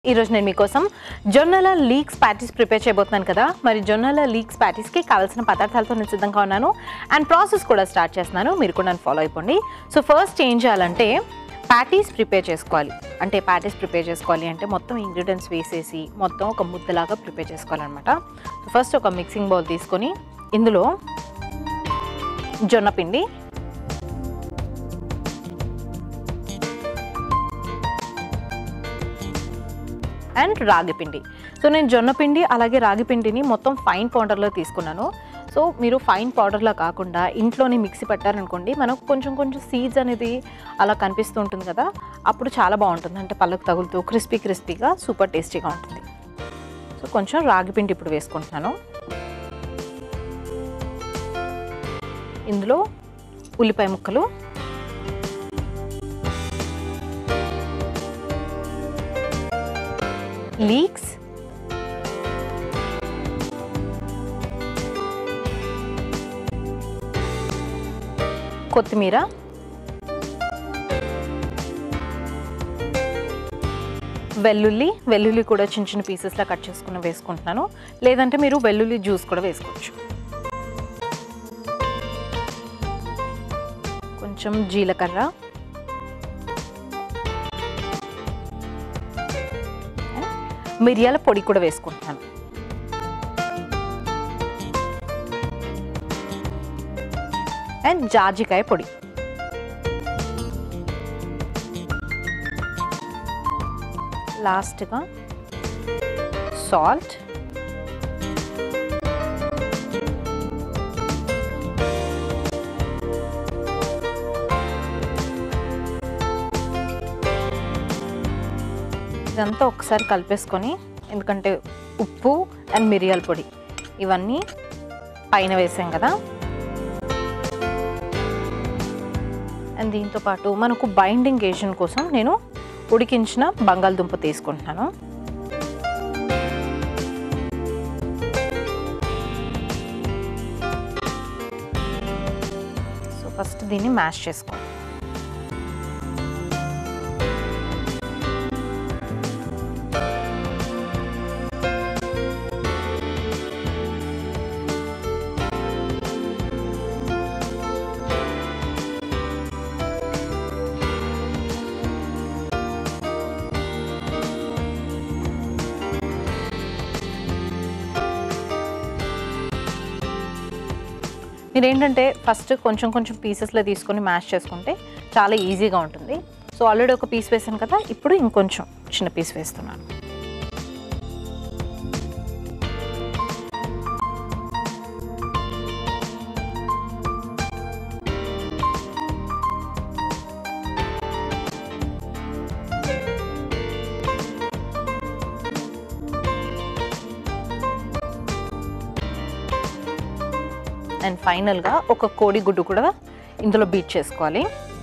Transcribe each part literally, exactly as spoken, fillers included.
ఈరోజు నేను మీకోసం జొన్నల లీక్స్ ప్యాటీస్ ప్రిపేర్ చేయబోతున్నాను కదా. మరి జొన్నల లీక్స్ ప్యాటీస్కి కావాల్సిన పదార్థాలతో నేను సిద్ధంగా ఉన్నాను అండ్ ప్రాసెస్ కూడా స్టార్ట్ చేస్తున్నాను. మీరు కూడా నన్ను ఫాలో అయిపోండి. సో ఫస్ట్ ఏం చేయాలంటే ప్యాటీస్ ప్రిపేర్ చేసుకోవాలి. అంటే ప్యాటీస్ ప్రిపేర్ చేసుకోవాలి అంటే మొత్తం ఇంగ్రీడియంట్స్ వేసేసి మొత్తం ఒక ముద్దలాగా ప్రిపేర్ చేసుకోవాలన్నమాట. సో ఫస్ట్ ఒక మిక్సింగ్ బౌల్ తీసుకొని ఇందులో జొన్న పిండి, అండ్ రాగి పిండి. సో నేను జొన్న పిండి అలాగే రాగి పిండిని మొత్తం ఫైన్ పౌడర్లో తీసుకున్నాను. సో మీరు ఫైన్ పౌడర్లో కాకుండా ఇంట్లోనే మిక్సీ పెట్టారనుకోండి, మనకు కొంచెం కొంచెం సీడ్స్ అనేది అలా కనిపిస్తూ ఉంటుంది కదా, అప్పుడు చాలా బాగుంటుంది. అంటే పళ్ళకు తగులుతూ క్రిస్పీ క్రిస్పీగా సూపర్ టేస్టీగా ఉంటుంది. సో కొంచెం రాగి పిండి ఇప్పుడు వేసుకుంటున్నాను. ఇందులో ఉల్లిపాయ ముక్కలు, లీక్స్, కొత్తిమీర, వెల్లుల్లి వెల్లుల్లి కూడా చిన్న చిన్న పీసెస్లా కట్ చేసుకుని వేసుకుంటున్నాను. లేదంటే మీరు వెల్లుల్లి జ్యూస్ కూడా వేసుకోవచ్చు. కొంచెం జీలకర్ర, మిరియాల పొడి కూడా వేసుకుంటున్నాను. అండ్ జాజికాయ పొడి. లాస్ట్గా సాల్ట్, ఇదంతా ఒకసారి కలిపేసుకొని, ఎందుకంటే ఉప్పు అండ్ మిరియాల పొడి ఇవన్నీ పైన వేసాం కదా. అండ్ దీంతో పాటు మనకు బైండింగ్ ఏజెంట్ కోసం నేను ఉడికించిన బంగాళదుంప తీసుకుంటున్నాను. సో ఫస్ట్ దీన్ని మ్యాష్ చేసుకోండి. మీరు ఏంటంటే ఫస్ట్ కొంచెం కొంచెం పీసెస్లో తీసుకొని మ్యాష్ చేసుకుంటే చాలా ఈజీగా ఉంటుంది. సో ఆల్రెడీ ఒక పీస్ వేసాను కదా, ఇప్పుడు ఇంకొంచెం చిన్న పీస్ వేస్తున్నాను. అండ్ ఫైనల్గా ఒక కోడి గుడ్డు కూడా ఇందులో బీట్ చేసుకోవాలి.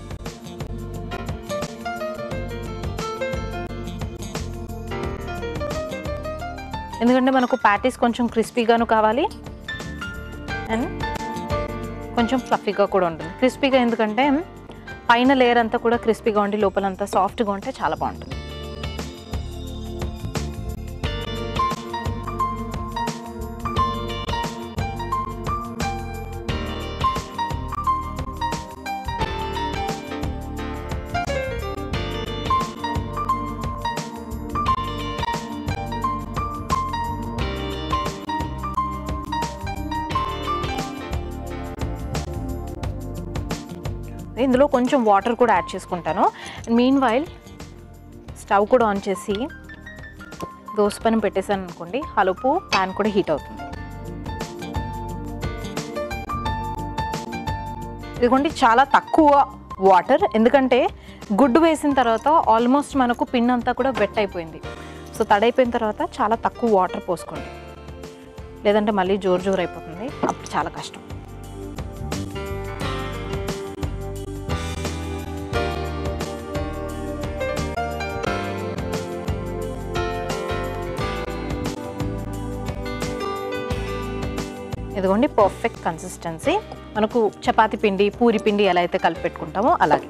ఎందుకంటే మనకు ప్యాటీస్ కొంచెం క్రిస్పీగాను కావాలి అండ్ కొంచెం ఫ్లఫీగా కూడా ఉంటుంది. క్రిస్పీగా ఎందుకంటే పైన లేయర్ అంతా కూడా క్రిస్పీగా ఉండి లోపలంతా సాఫ్ట్గా ఉంటే చాలా బాగుంటుంది. ఇందులో కొంచెం వాటర్ కూడా యాడ్ చేసుకుంటాను. మీన్ వైల్ స్టవ్ కూడా ఆన్ చేసి దోసపెనం పెట్టేసాను అనుకోండి, హలుపు ప్యాన్ కూడా హీట్ అవుతుంది. ఇదిగోండి చాలా తక్కువ వాటర్, ఎందుకంటే గుడ్డు వేసిన తర్వాత ఆల్మోస్ట్ మనకు పిన్ అంతా కూడా వెట్ అయిపోయింది. సో తడైపోయిన తర్వాత చాలా తక్కువ వాటర్ పోసుకోండి, లేదంటే మళ్ళీ జోరు జోరు అయిపోతుంది, అప్పుడు చాలా కష్టం. ఇదిగోండి పర్ఫెక్ట్ కన్సిస్టెన్సీ. మనకు చపాతీ పిండి, పూరి పిండి ఎలా అయితే కలిపి పెట్టుకుంటామో అలాగే.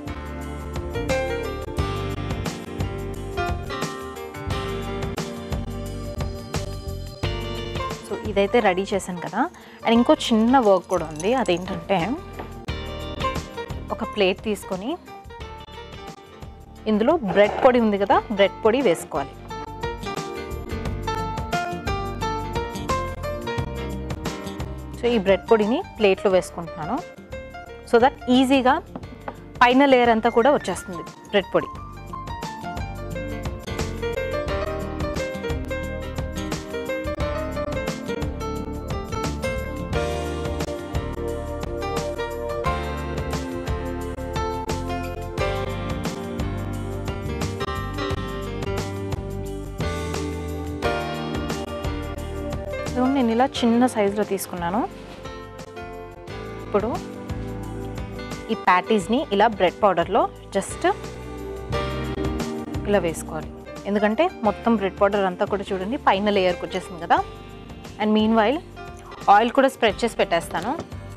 సో ఇదైతే రెడీ చేశాను కదా. అండ్ ఇంకో చిన్న వర్క్ కూడా ఉంది. అదేంటంటే ఒక ప్లేట్ తీసుకొని ఇందులో బ్రెడ్ పొడి ఉంది కదా, బ్రెడ్ పొడి వేసుకోవాలి. సో ఈ బ్రెడ్ పొడిని ప్లేట్లో వేసుకుంటున్నాను సో దట్ ఈజీగా పైన లేయర్ అంతా కూడా వచ్చేస్తుంది బ్రెడ్ పొడి. నేను ఇలా చిన్న సైజులో తీసుకున్నాను. ఇప్పుడు ఈ ప్యాటీస్ని ఇలా బ్రెడ్ పౌడర్లో జస్ట్ ఇలా వేసుకోవాలి. ఎందుకంటే మొత్తం బ్రెడ్ పౌడర్ అంతా కూడా చూడండి పైన లేయర్కి వచ్చేసింది కదా. అండ్ మీన్ వైల్ ఆయిల్ కూడా స్ప్రెడ్ చేసి పెట్టేస్తాను.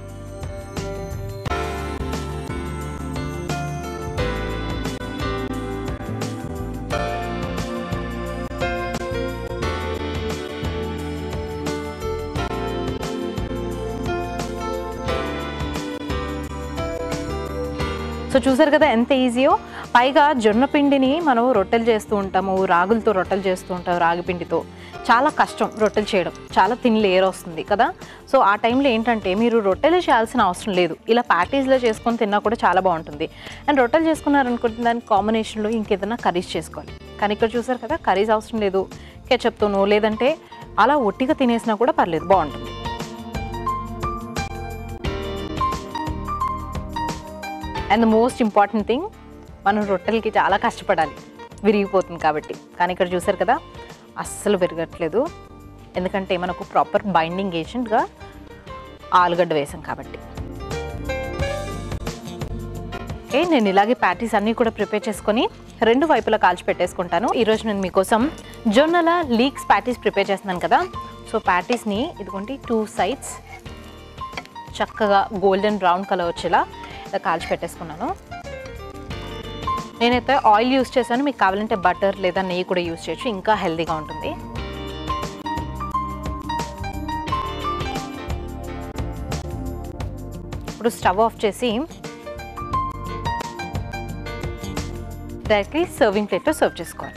సో చూసారు కదా ఎంత ఈజీయో. పైగా జొన్న పిండిని మనం రొట్టెలు చేస్తూ ఉంటాము, రాగులతో రొట్టెలు చేస్తూ ఉంటాము, రాగి పిండితో చాలా కష్టం రొట్టెలు చేయడం, చాలా తిన్ లేయర్ వస్తుంది కదా. సో ఆ టైంలో ఏంటంటే మీరు రొట్టెలు చేయాల్సిన అవసరం లేదు, ఇలా ప్యాటీస్లో చేసుకొని తిన్నా కూడా చాలా బాగుంటుంది. అండ్ రొట్టెలు చేసుకున్నారనుకుంటే దానికి కాంబినేషన్లో ఇంకేదైనా కర్రీస్ చేసుకోవాలి. కానీ ఇక్కడ చూసారు కదా కర్రీస్ అవసరం లేదు, కెచప్తోనో లేదంటే అలా ఒట్టిగా తినేసినా కూడా పర్లేదు, బాగుంటుంది. And the most important thing, మనం రొట్టెలకి చాలా కష్టపడాలి, విరిగిపోతుంది కాబట్టి. కానీ ఇక్కడ చూసారు కదా అస్సలు విరగట్లేదు, ఎందుకంటే మనకు ప్రాపర్ బైండింగ్ ఏజెంట్గా ఆలుగడ్డ వేసాం కాబట్టి. ఓకే, నేను ఇలాగే ప్యాటీస్ అన్నీ కూడా ప్రిపేర్ చేసుకొని రెండు వైపులా కాల్చి పెట్టేసుకుంటాను. ఈరోజు నేను మీకోసం జొన్నల లీక్స్ ప్యాటీస్ ప్రిపేర్ చేస్తున్నాను కదా. సో ప్యాటీస్ని ఇదిగోండి టూ సైడ్స్ చక్కగా గోల్డెన్ బ్రౌన్ కలర్ వచ్చేలా కాల్చి పెట్టేసుకున్నాను. నేనైతే ఆయిల్ యూస్ చేశాను, మీకు కావాలంటే బటర్ లేదా నెయ్యి కూడా యూస్ చేయొచ్చు, ఇంకా హెల్తీగా ఉంటుంది. ఇప్పుడు స్టవ్ ఆఫ్ చేసి డైరెక్ట్లీ సర్వింగ్ ప్లేట్లో సర్వ్ చేసుకోవాలి.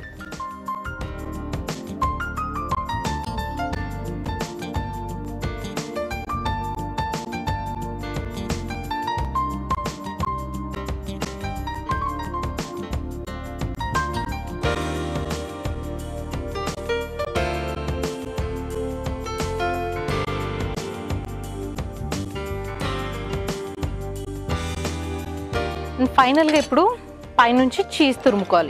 ఫైనల్గా ఇప్పుడు పైనుంచి చీజ్ తురుముకోవాలి.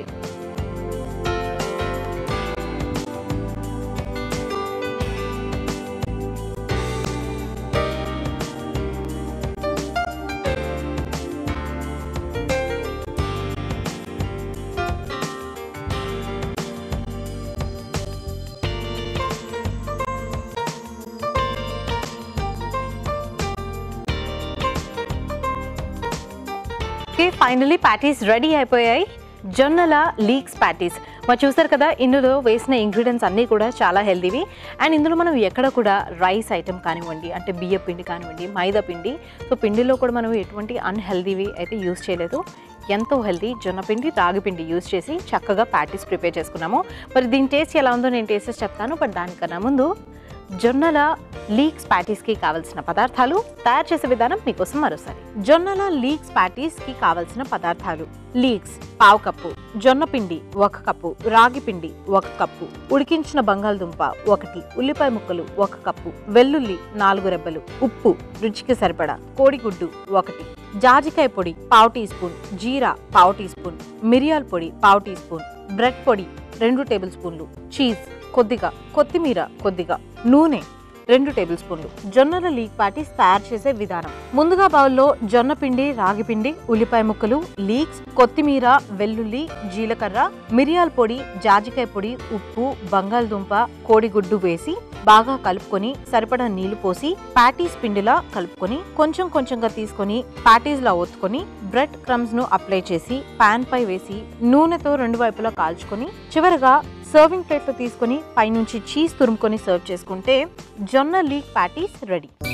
ఫైనలీ ప్యాటీస్ రెడీ అయిపోయాయి, జొన్నల లీక్స్ ప్యాటీస్. మరి చూసారు కదా ఇందులో వేసిన ఇంగ్రీడియంట్స్ అన్నీ కూడా చాలా హెల్తీవి. అండ్ ఇందులో మనం ఎక్కడ కూడా రైస్ ఐటమ్ కానివ్వండి, అంటే బియ్య పిండి కానివ్వండి, మైదా పిండి, సో పిండిలో కూడా మనం ఎటువంటి అన్హెల్దీవి అయితే యూజ్ చేయలేదు. ఎంతో హెల్తీ జొన్న పిండి, రాగి పిండి యూజ్ చేసి చక్కగా ప్యాటీస్ ప్రిపేర్ చేసుకున్నాము. మరి దీని టేస్ట్ ఎలా ఉందో నేను టేస్ట్ చెప్తాను. బట్ దానికన్నా ముందు జొన్నల లీక్స్ ప్యాటీస్కి కావాల్సిన పదార్థాలు, తయారు చేసే విధానం మీకోసం మరోసారి. జొన్నల లీక్స్ ప్యాటీస్కి కావాల్సిన పదార్థాలు: లీక్స్ పావు కప్పు, జొన్న పిండి ఒక కప్పు, రాగి పిండి ఒక కప్పు, ఉడికించిన బంగాళదుంప ఒకటి, ఉల్లిపాయ ముక్కలు ఒక కప్పు, వెల్లుల్లి నాలుగు రెబ్బలు, ఉప్పు రుచికి సరిపడా, కోడిగుడ్డు ఒకటి, జాజికాయ పొడి పావు టీ స్పూన్, జీరా పావు టీ స్పూన్, మిరియాల పొడి పావు టీ స్పూన్, బ్రెడ్ పొడి రెండు టేబుల్ స్పూన్లు, చీజ్ కొద్దిగా, కొత్తిమీర కొద్దిగా, నూనె రెండు టేబుల్ స్పూన్లు. జొన్నల లీక్ ప్యాటీస్ తయారు చేసే విధానం: ముందుగా బౌల్లో జొన్న పిండి, రాగి పిండి, ఉల్లిపాయ ముక్కలు, లీక్స్, కొత్తిమీర, వెల్లుల్లి, జీలకర్ర, మిరియాల పొడి, జాజికాయ పొడి, ఉప్పు, బంగాళదుంప, కోడిగుడ్డు వేసి బాగా కలుపుకొని సరిపడా నీళ్లు పోసి ప్యాటీస్ పిండిలా కలుపుకొని కొంచెం కొంచెంగా తీసుకొని ప్యాటీస్ లా ఒత్తుకొని బ్రెడ్ క్రమ్స్ ను అప్లై చేసి పాన్ పై వేసి నూనెతో రెండు వైపులా కాల్చుకొని చివరగా సర్వింగ్ ప్లేట్లో తీసుకొని పైనుంచి చీజ్ తురుముకొని సర్వ్ చేసుకుంటే జొన్న లీక్ ప్యాటీస్ రెడీ.